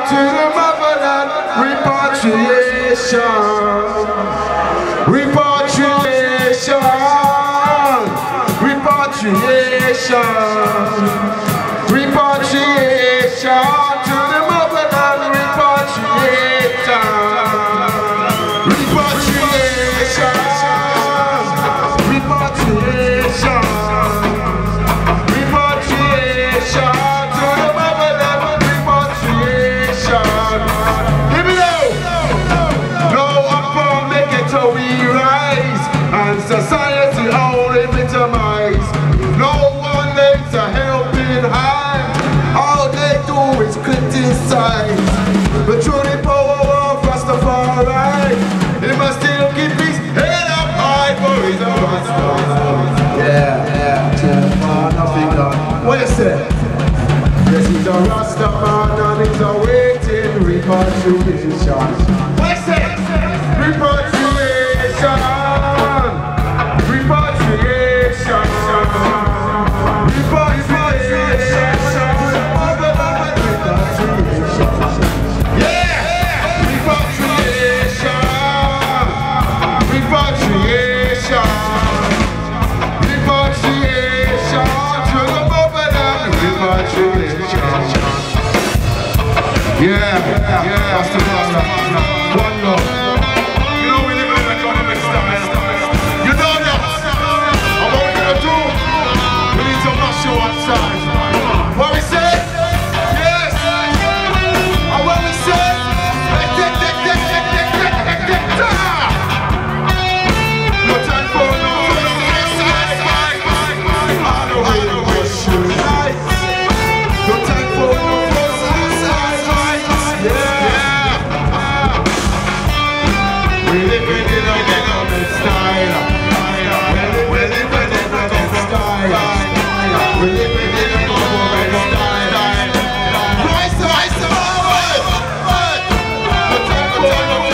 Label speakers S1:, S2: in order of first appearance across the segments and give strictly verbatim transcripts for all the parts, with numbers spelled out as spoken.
S1: to the motherland, repatriation, repatriation, repatriation, repatriation to the motherland, repatriation, repatriation, repatriation, repatriation to the motherland, repatriation. Give me low. No one for make it till we rise, and society only victimize. No one lends a helping hand. All they do is criticize. But through the power of Rastafari, he must still keep his head up high for his Rastafari. Yeah, yeah, yeah, nothing done. What you say? Yes, he's a Rastaman and he's awaiting repatriation. What you say? Repatriation, repatriation, repatriation. Yeah, repatriation, repatriation, repatriation to the motherland, repatriation. Yeah, yeah, that's the master. One love. You know we live in an economic style. You know that. And what we gonna do? We need to mash you one time. What we say? Yes. And what we say? Tick, tick, tick, tick, tick, tick, tick, tick, tick, tick. No time for no. All the way to wash you. No time for no. We live in a government style. We live in a government style. We live in a government style. Rise, rise, forward! The temple of the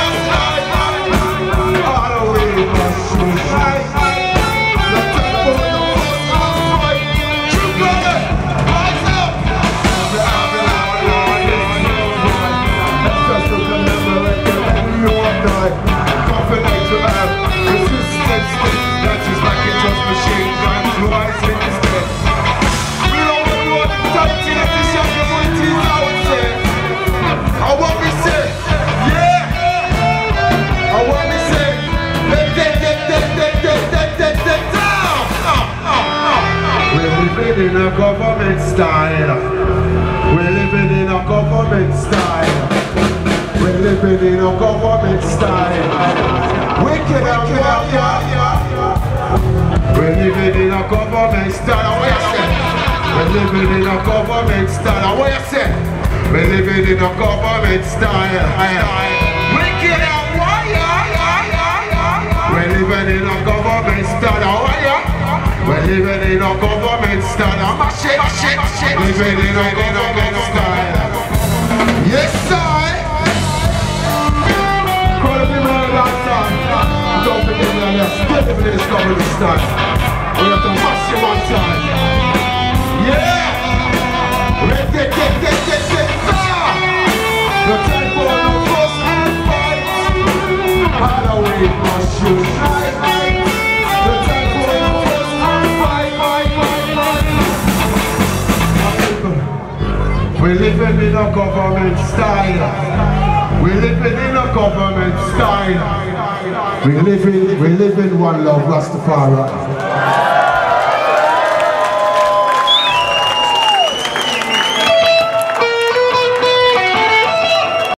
S1: all the way to the suicide. The temple of the fight. True brother, rise up! The Avalon Lord is so high. Let us look at them like you want die. Confident to have resistance that is like a just machine guns rise instead. We don't want to want authority that is young communities, I would say. I want me say, yeah. I want me say, dead, dead, dead, dead, dead, dead, dead, dead, dead, down. We're living in a government style. We're living in a government style. We're living in a government style. Wicked and warrior. We're living in a government style. What you say? We're living in a government style. What you say? We're living in a government style. Wicked and warrior. We're living in a government style. We're living in a government style. Mash it, mash it, mash it. Living in a government style. Yes, sir. Don't forget me on that. Get them in this government style. We have to mash you one time. Yeah! Red, get, get, get, get, get, ah! The time for no fuss and fight. Halloween must you right. The time for no fuss and fight, fight, fight, fight. We're living in a government style. We're living in a government style. We live in, we live in one love, Rastafari.